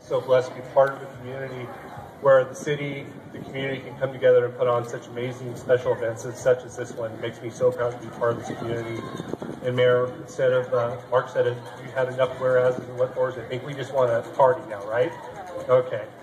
so blessed to be part of a community where the city, the community can come together and put on such amazing special events such as this one. It makes me so proud to be part of this community. And Mayor, instead of, Mark said it, you had enough whereas and what fors. I think we just want to party now, right? Okay.